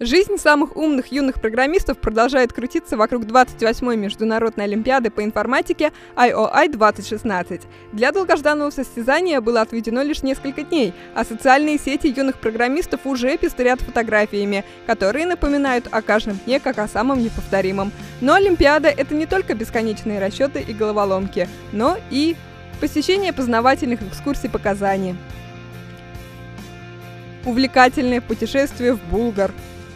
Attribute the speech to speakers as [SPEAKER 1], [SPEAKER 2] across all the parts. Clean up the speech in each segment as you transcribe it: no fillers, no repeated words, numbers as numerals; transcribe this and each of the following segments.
[SPEAKER 1] Жизнь самых умных юных программистов продолжает крутиться вокруг 28-й международной олимпиады по информатике IOI 2016. Для долгожданного состязания было отведено лишь несколько дней, а социальные сети юных программистов уже пестрят фотографиями, которые напоминают о каждом дне как о самом неповторимом. Но олимпиада — это не только бесконечные расчеты и головоломки, но и посещение познавательных экскурсий по Казани, увлекательное путешествие в Булгар,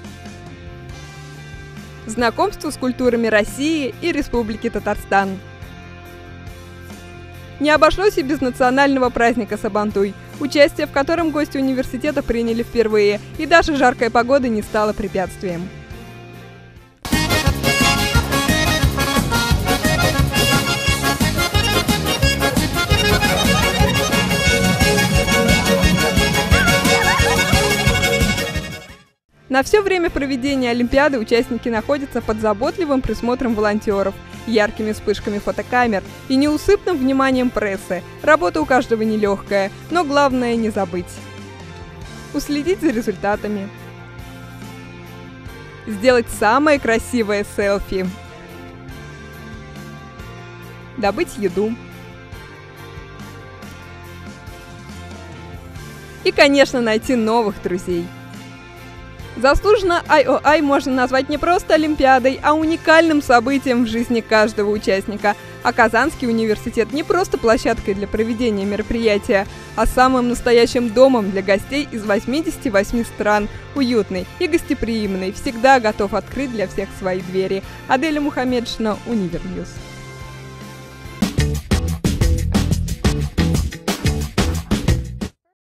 [SPEAKER 1] знакомство с культурами России и Республики Татарстан. Не обошлось и без национального праздника Сабантуй, участие в котором гости университета приняли впервые, и даже жаркая погода не стала препятствием. На все время проведения Олимпиады участники находятся под заботливым присмотром волонтеров, яркими вспышками фотокамер и неусыпным вниманием прессы. Работа у каждого нелегкая, но главное не забыть. Уследить за результатами. Сделать самое красивое селфи. Добыть еду. И, конечно, найти новых друзей. Заслуженно IOI можно назвать не просто олимпиадой, а уникальным событием в жизни каждого участника. А Казанский университет не просто площадкой для проведения мероприятия, а самым настоящим домом для гостей из 88 стран, уютный и гостеприимный, всегда готов открыть для всех свои двери. Аделя Мухаммедшина, Универньюз.